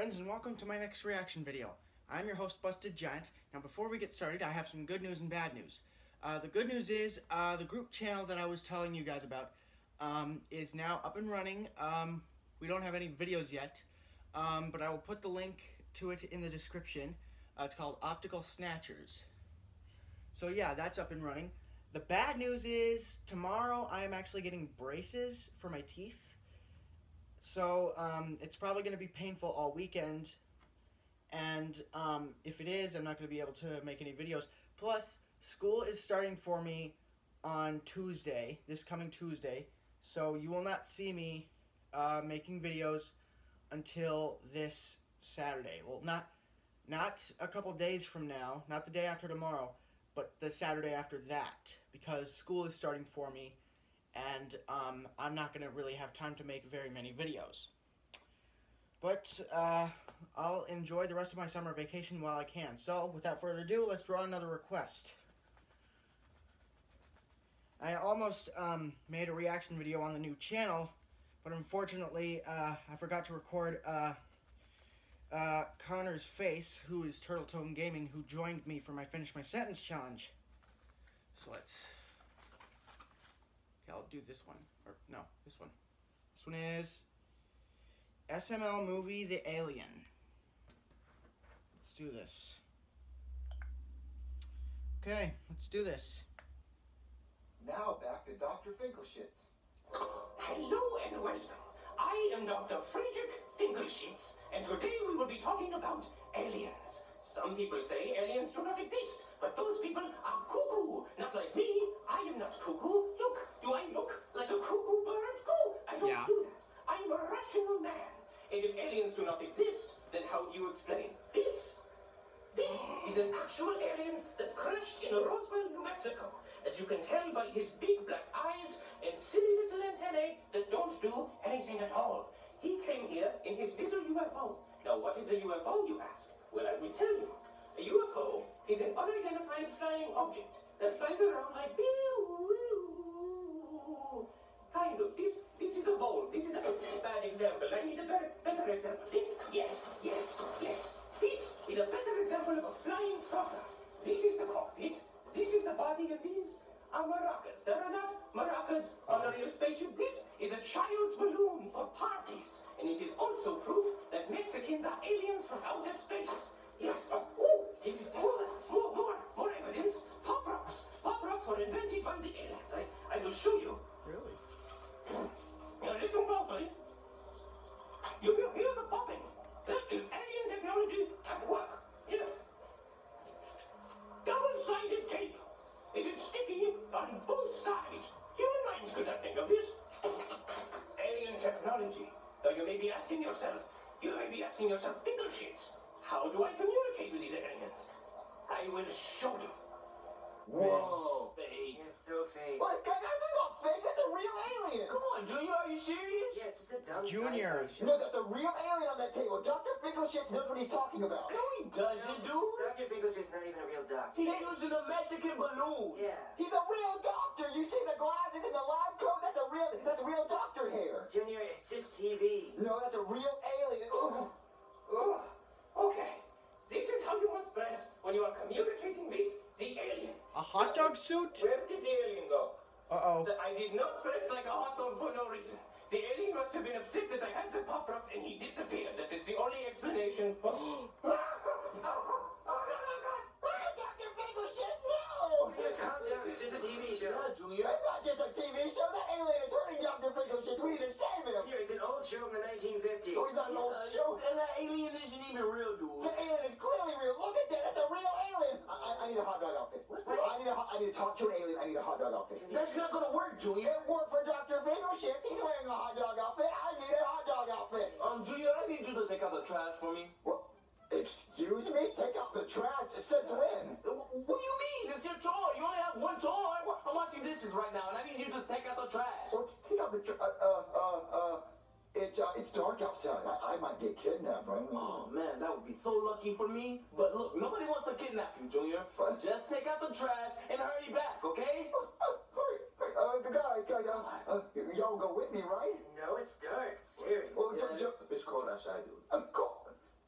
friends, and welcome to my next reaction video. I'm your host, Busted Giant. Now before we get started, I have some good news and bad news. The good news is the group channel that I was telling you guys about is now up and running. We don't have any videos yet, but I will put the link to it in the description. It's called Optical Snatchers. So yeah, that's up and running. The bad news is tomorrow I am actually getting braces for my teeth. So it's probably going to be painful all weekend, and if it is, I'm not going to be able to make any videos. Plus, school is starting for me on Tuesday, this coming Tuesday, so you will not see me making videos until this Saturday. Well, not a couple days from now, not the day after tomorrow, but the Saturday after that, because school is starting for me. And I'm not going to really have time to make very many videos. But I'll enjoy the rest of my summer vacation while I can. So, without further ado, let's draw another request. I almost made a reaction video on the new channel, but unfortunately, I forgot to record Connor's face, who is Turtle Tone Gaming, who joined me for my Finish My Sentence challenge. So let's... Okay, I'll do this one. Or, no, this one. This one is SML movie The Alien. Let's do this. Okay, let's do this. Now back to Dr. Finkelshitz. Hello and welcome. I am Dr. Friedrich Finkelshitz, and today we will be talking about aliens. Some people say aliens do not exist, but those people are cuckoo. Not like me. I am not cuckoo. Look, do I look like a cuckoo bird? Go! I don't do that. I am a rational man. And if aliens do not exist, then how do you explain this? This is an actual alien that crashed in Roswell, New Mexico. As you can tell by his big black eyes and silly little antennae that don't do anything at all. He came here in his little UFO. Now, what is a UFO, you ask? Well, I will tell you. A UFO is an unidentified flying object that flies around like kind of. This is a bowl. This is a bad example. I need a better example. This, yes. This is a better example of a flying saucer. This is the cockpit. This is the body, and these are maracas. There are not maracas on a real spaceship. This is a child's balloon for parties. And it is also proof that Mexicans are aliens from outer space. Yes. This is more evidence. Pop rocks. Pop rocks were invented by the aliens. I will show you. Really? Now listen properly. You will hear the popping. That is alien technology at work. Yes. Double-sided tape. It is sticky on both sides. Human minds could not think of this. Alien technology. Now you may be asking yourself, Finkelshitz, how do I communicate with these aliens? I will show you. Whoa. Fake. It's so fake. What? That's not fake. That's a real alien. Come on, Junior, are you serious? Yeah, it's just a dumb Junior. sci-fi show. No, that's a real alien on that table. Dr. Finkelshitz knows what he's talking about. No, he doesn't, dude. Dr. Finkelshitz is not even a real doctor. He's using a Mexican balloon. Yeah. He's a real doctor. You see the glasses and the lab coat? That's real doctor hair. Junior, it's just TV. No, that's a real alien. Oh, okay. This is how you must dress when you are communicating with the alien. A hot dog suit? Where did the alien go? Uh-oh. I did not dress like a hot dog for no reason. The alien must have been upset that I had the pop rocks and he disappeared. That is the only explanation for... Dr. Finkelshitz, no! Yeah, calm down. It's just a TV show. Yeah, Junior. It's not just a TV show. That alien is hurting Dr. Finkelshitz. We need to save him. Junior, it's an old show from the 1950s. Oh, he's not an old show. And that alien isn't even real, dude. The alien is clearly real. Look at that. That's a real alien. I need a hot dog outfit. What? I need to talk to an alien. I need a hot dog outfit. That's not gonna work, Junior. It worked for Dr. Finkelshitz. He's wearing a hot dog outfit. I need a hot dog outfit. Junior, I need you to take out the trash for me. What? Excuse me? Take out the trash? Since when? What do you mean? It's your chore. You only have one chore. I'm washing dishes right now, and I need you to take out the trash. Well, take out the it's dark outside. I might get kidnapped, right? Oh, man, that would be so lucky for me. But look, nobody wants to kidnap you, Junior. What? Just take out the trash and hurry back, okay? Guys, y'all go with me, right? No, it's dark. It's scary. Well, It's cold outside, dude. Cold.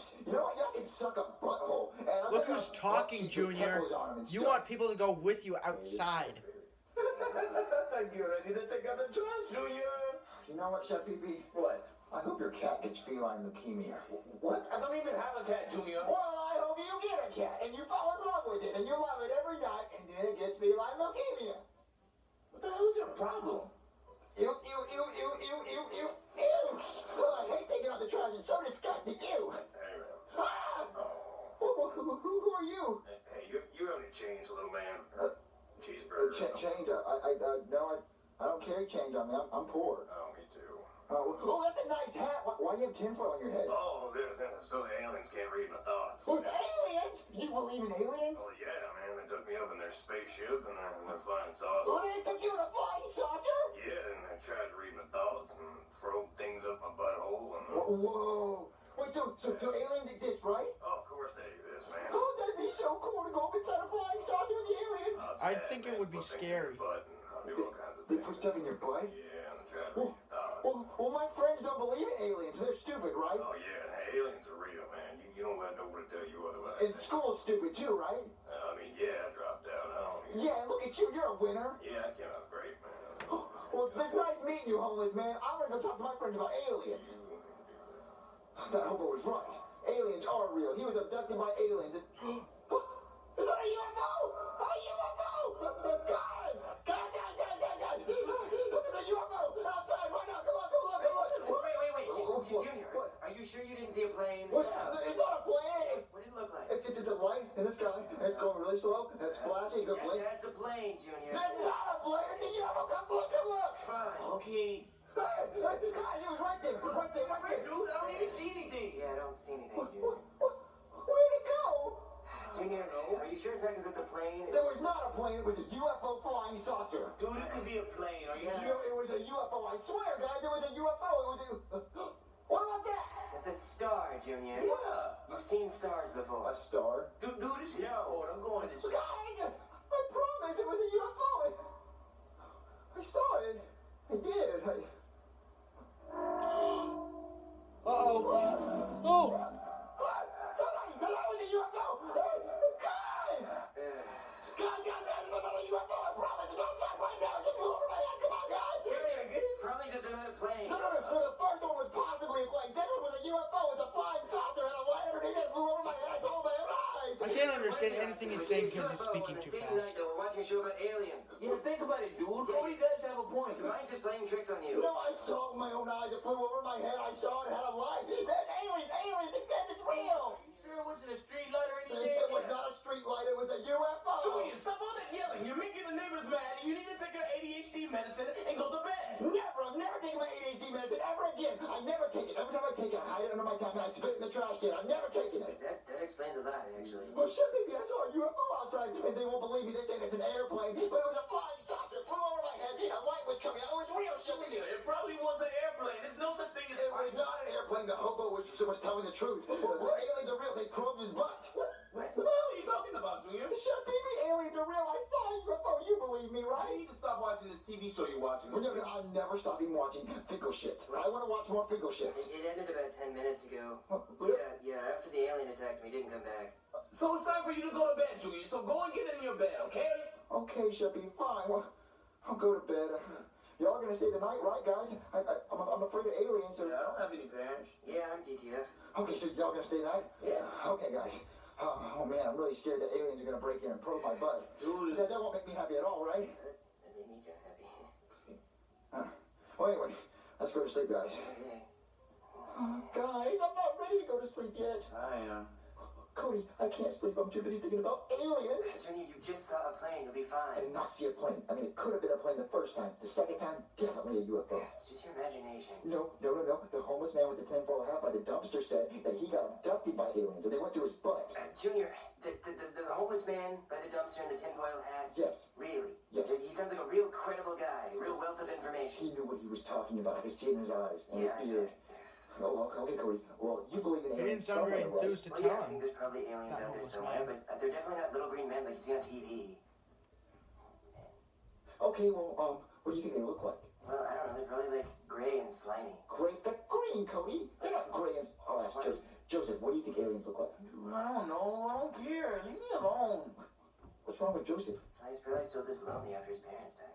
lips. You know what? Y'all can suck a butthole. And I'll Look tell you who's how talking, butt cheeks with Junior. pimples on 'em and You stuff. want people to go with you outside. Get ready to take out the trash, Junior. You know what, Chef Pee-Pee? What? I hope your cat gets feline leukemia. What? I don't even have a cat, Junior. Well, I hope you get a cat and you fall in love with it and you love it every night and then it gets feline leukemia. What the hell is your problem? Ew, ew, ew, ew, ew, ew, ew, ew. Well, I hate taking out the trash. It's so disgusting. Ew. Hey, man. Ah! Oh. Who are you? Hey, you have any change, little man? Cheeseburger. Change. No, I don't carry change on me. I'm poor. Oh, me too. Oh, that's a nice hat. Why do you have tinfoil on your head? Oh, there's so the aliens can't read my thoughts. With aliens? You believe in aliens? Oh, yeah, man. They took me up in their spaceship and they're flying saucer. Well, they took you in a flying saucer? Yeah, and they tried to read my thoughts and probe things up my butthole and... Whoa. Wait, so aliens exist, right? Oh, of course they exist, man. Oh, that'd be so cool to go up inside a flying saucer with the aliens. I think it would be scary. They do all kinds of They things. put stuff in your butt? Yeah, and they try to read your thoughts. Well, my friends don't believe in aliens. They're stupid, right? Oh, yeah, and aliens are real, man. You don't let nobody tell you otherwise. And school's stupid too, right? I mean, yeah, I dropped out. I don't even... Yeah, and look at you. You're a winner. Yeah, I came out great, man. Well, it's nice meeting you, homeless man. I'm gonna go talk to my friends about aliens. That hobo was right. Aliens are real. He was abducted by aliens. Is that a UFO? A UFO! Guys! Look at the UFO outside right now. Come on, go look, Wait. Junior, What? are you sure you didn't see a plane? What? It's not a plane. What did it look like? It's a light in the sky, and it's going really slow, and it's flashing. It's going blink. That's a plane, Junior. That's not a plane. It's a UFO. Come look. Fine. Okay. Hey, guys, it was right there. Right there. Dude, I don't even see anything. Yeah, I don't see anything, Junior. Where'd it go? Junior, are you sure it's not because it's a plane? There was not a plane. It was a UFO flying saucer. Dude, it could be a plane. Are you You sure? know, it was a UFO. I swear, guys, there was a UFO. It was a... What about that? It's a star, Junior. Yeah. You've seen stars before. A star? Dude, it's your fault. I'm going to Guys, I promise it was a UFO. I saw it. I did. Uh-oh. Oh! That was a UFO. Guys, another UFO. I promise. Don't talk right now. It just flew over my head. Come on, guys. Junior, it's probably just another plane. No, the first one was possibly a plane. This one was a UFO. It's a flying saucer and a light underneath it flew over my head. I told my eyes. I can't understand anything he's saying because he's speaking too Same fast. night, though, we're watching a show about aliens. Yeah, think about it, dude. Cody does have a point. Divine's just playing tricks on you. No, I saw it with my own eyes. It flew over my head. I saw it had a light. There's aliens. It says it's real. You sure it wasn't a street light or anything? It was not a street light. It was a UFO. Junior, stop all that yelling. You're making the neighbors mad. You need to take your ADHD medicine and go to bed. Never. I've never taken my ADHD medicine ever again. I never take it. Every time I take it, I hide it under my tongue and I spit it in the trash can. I've never taken it. That explains a lot, actually. Well, shit, baby, I saw a UFO outside, and they won't believe me. They say it's an airplane, but it was a flying saucer. It flew over my head. A light was coming out. It was real, shit, baby. It probably was an airplane. There's no such thing as It was not an airplane. The hobo was telling the truth. The aliens are real. They probed his butt. What the hell are you talking about, Junior? Shit, baby, aliens are real. I saw a UFO. You believe me, You right? need to stop watching this TV show you're watching. Well, no, I'm never stopping watching Finkel shits. I want to watch more Finkel shits. It ended about 10 minutes ago. Really? Yeah, after the alien attacked me, he didn't come back. So it's time for you to go to bed, Junior. So go and get in your bed, okay? Okay, Sheppy, fine. Well, I'll go to bed. Y'all gonna stay the night, right, guys? I'm afraid of aliens. So... I don't have any parents. Yeah, I'm DTF. Okay, so y'all gonna stay the night? Yeah. Okay, guys. Oh man, I'm really scared that aliens are gonna break in and probe my butt. Dude. That won't make me happy at all, right? That made me kind of happy. Well, anyway, let's go to sleep, guys. Okay. Guys, I'm not ready to go to sleep yet. I am. Cody, I can't sleep. I'm too busy thinking about aliens. Junior, you just saw a plane. You'll be I fine. did not see a plane. I mean, it could have been a plane the first time. The second time, definitely a UFO. Yeah, it's just your imagination. No. The homeless man with the tinfoil hat by the dumpster said that he got abducted by aliens and they went through his butt. Junior, the homeless man by the dumpster and the tinfoil hat? Yes. Really? Yes. He sounds like a real credible guy, a real wealth of information. He knew what he was talking about. I could see it in his eyes and his beard. Oh, okay, Cody. Well, you believe in He aliens didn't sound very somewhere, right? enthused to Well, tell yeah, I him. think there's probably aliens That out there homeless somewhere, man. but they're definitely not little green men like you see on TV. Okay, well, what do you think they look like? Well, I don't know, they're probably like gray and slimy. Gray? They're green, Cody. They're not gray and... Oh, that's Joseph, what do you think aliens look like? Dude, I don't know. I don't care. Leave me alone. What's wrong with Joseph? He's probably still just lonely after his parents died.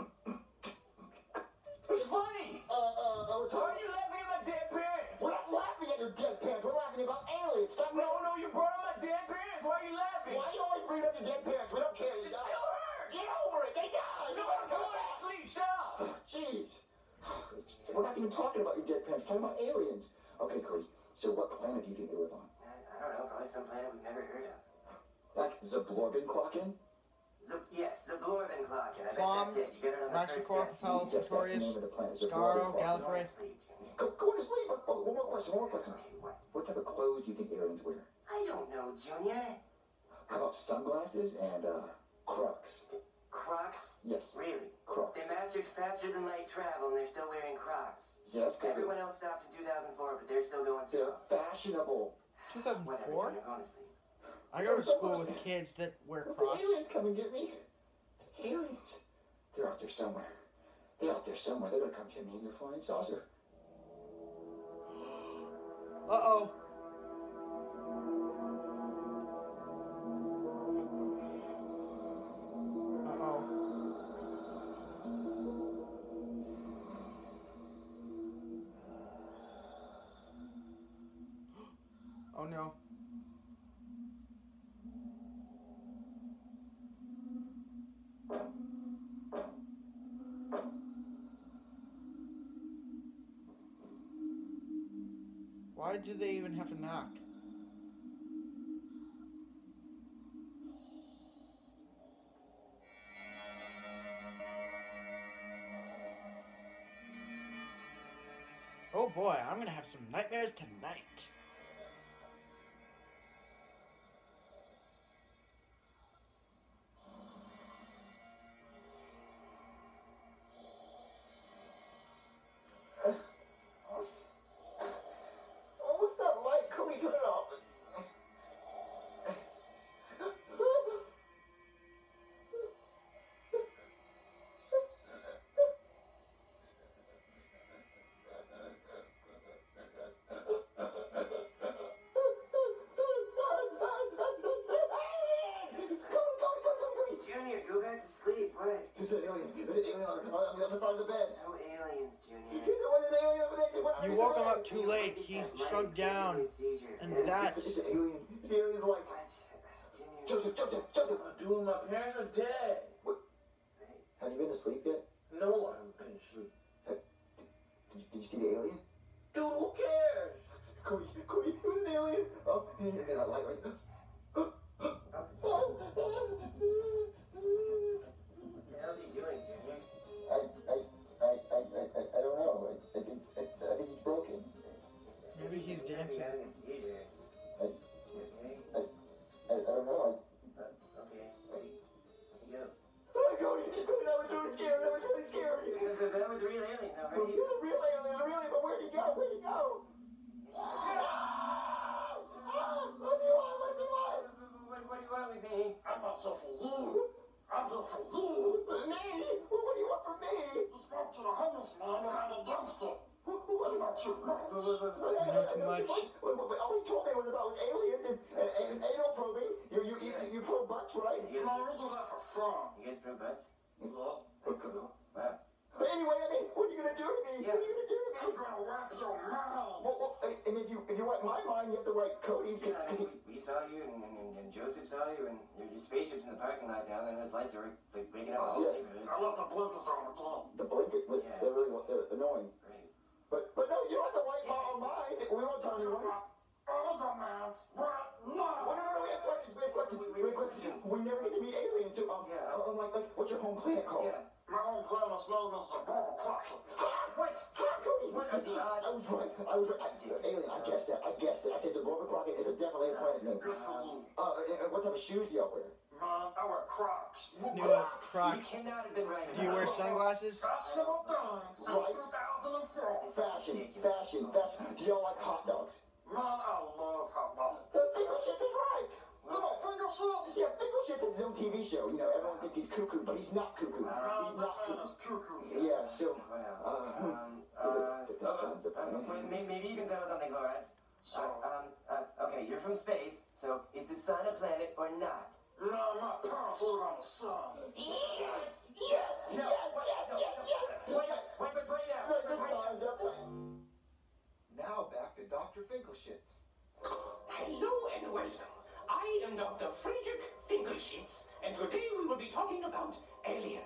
It's funny. We're Why are you laughing at my dead parents? We're not laughing at your dead parents. We're laughing about aliens. Stop. No, you brought up my dead parents. Why are you laughing? Why you always bring up your dead parents? We don't care. It still hurts. Get over it. They died. No, I'm going to sleep. Shut up. Jeez. We're not even talking about your dead parents. We're talking about aliens. Okay, Cody. So what planet do you think they live on? I don't know, probably some planet we've never heard of. Like Zablorbenklaken? Yes, Zablorbenklaken. I bet Plum, that's it. You got it on the first Laxicor, guess. Pathel, Yes, that's the Pretorius, name of the planet. Scaro, Go Gallifrey. to sleep, Junior. Go to sleep. One more question. Okay, what? What type of clothes do you think aliens wear? I don't know, Junior. How about sunglasses and Crocs? Crocs? Yes, Really? Crocs. They mastered faster than light travel and they're still wearing Crocs. Yes, because Everyone else stopped in 2004, but they're still going they're strong. fashionable. Whatever, 2004? Junior, go to sleep. I go to school with kids that wear What the Crocs. aliens come and get me? The aliens. They're out there somewhere. They're gonna come get me in their flying saucer. Uh-oh. Uh-oh. Oh no. Why do they even have to knock? Oh boy, I'm gonna have some nightmares tonight. Oh, what's that light? Cody, turn it off. Junior, go back to sleep. What? There's an alien. There's an alien on the other side of the bed. No aliens, Junior. There's an alien over there. Just went You underneath woke the him bed. up too late. He shrunk down. And that's... It's an alien. The alien's like, Junior. Joseph. Dude, my parents are dead. Have you been to sleep yet? No, I haven't been asleep. Did you see the alien? Dude, who cares? Cody, it was an alien. Oh, and that light right there. What the hell is he doing, Junior? I don't know. I think he's broken. Maybe he's He might be dancing. having a seizure. I, You okay? I don't know. Okay. Where you go? Cody, that was really scary. That was really scary. That was a real alien, though, It right? was a real alien, but where'd he go? Where'd he go? What do you want with me? I'm not here for you. I'm here for you. Me? What do you want from me? You spoke to the homeless man behind the dumpster. You know too much. You know too much. All he told me was about aliens and anal probing. You probe butts, right? You No, guys, we do that for fun. you guys broke butts? Yeah. That's cool. Wow. But anyway, what are you gonna do to me? What are you gonna do to me? I'm gonna wrap your mind. Well, and if you wipe my mind, you have to wipe Cody's Yeah, I because mean, we saw you, and Joseph saw you, and your spaceship's in the parking lot down there, and those lights are like waking up the whole neighborhood. I left the blinkers on again. the blanket, Yeah. they're annoying. Great. But no, you don't have to wipe our minds. We won't tell anyone. All your minds right now. Oh, no, we have questions. We never get to meet aliens. So, Yeah. I'm like, what's your home planet called? Yeah. My home planet's name is the Ball Crockett. What? Cody! What are the odds? I was right. Alien, I guessed that. I said the Global Crockett is definitely a planet name. Good for you. And what type of shoes do y'all wear? Man, I wear Crocs. Knew it. You Crocs. cannot have been right. Do you wear sunglasses? Fashionable things since Right. 2004. Fashion. Do y'all like hot dogs? Man, I love hot dogs. The Finkelship is right. Little finger sauce. Yeah, Finkelship is his own TV show. You know, everyone thinks he's cuckoo, but he's not cuckoo. Man, He's not that man cuckoo. is cuckoo. Yeah, so, What else? the sun's a planet. Maybe you can tell us something for us. Okay, you're from space, so is the sun a planet or not? No, my parents live on the sun. Yes! Yes! No, yes! wait, Yes! no, Yes! no, Yes! Wait, right now. Like this Right time, definitely. Now back to Dr. Finkelshitz. Hello and welcome. I am Dr. Friedrich Finkelschitz, and today we will be talking about aliens.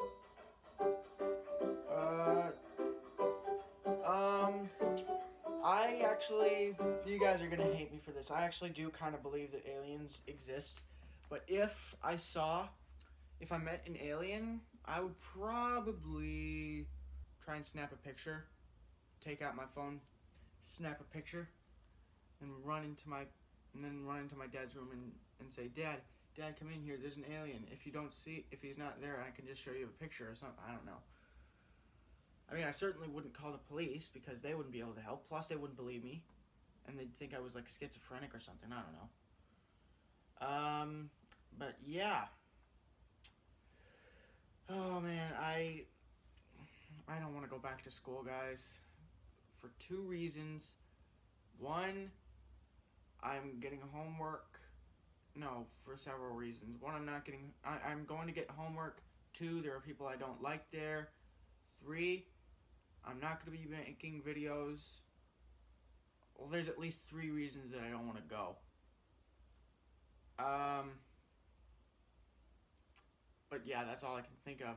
I actually, you guys are gonna hate me for this. I actually do kind of believe that aliens exist, but if I met an alien, I would probably try and snap a picture, take out my phone, snap a picture, and run into my dad's room and say, Dad, come in here. There's an alien. If he's not there, I can just show you a picture or something. I don't know. I mean, I certainly wouldn't call the police because they wouldn't be able to help. Plus, they wouldn't believe me, and they'd think I was like schizophrenic or something. I don't know. But yeah. Oh man, I don't want to go back to school, guys, for 2 reasons. One, I'm getting homework. No, for several reasons. One, I'm going to get homework. 2, there are people I don't like there. 3, I'm not going to be making videos. Well, there's at least 3 reasons that I don't want to go. But yeah, that's all I can think of.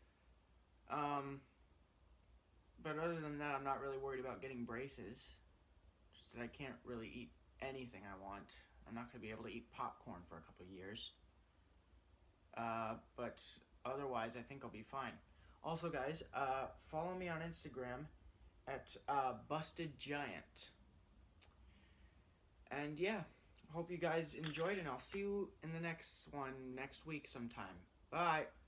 But other than that, I'm not really worried about getting braces. Just that I can't really eat anything I want. I'm not going to be able to eat popcorn for a couple of years. But otherwise, I think I'll be fine. Also, guys, follow me on Instagram at Busted Giant. And yeah, hope you guys enjoyed, and I'll see you in the next one next week sometime. Bye.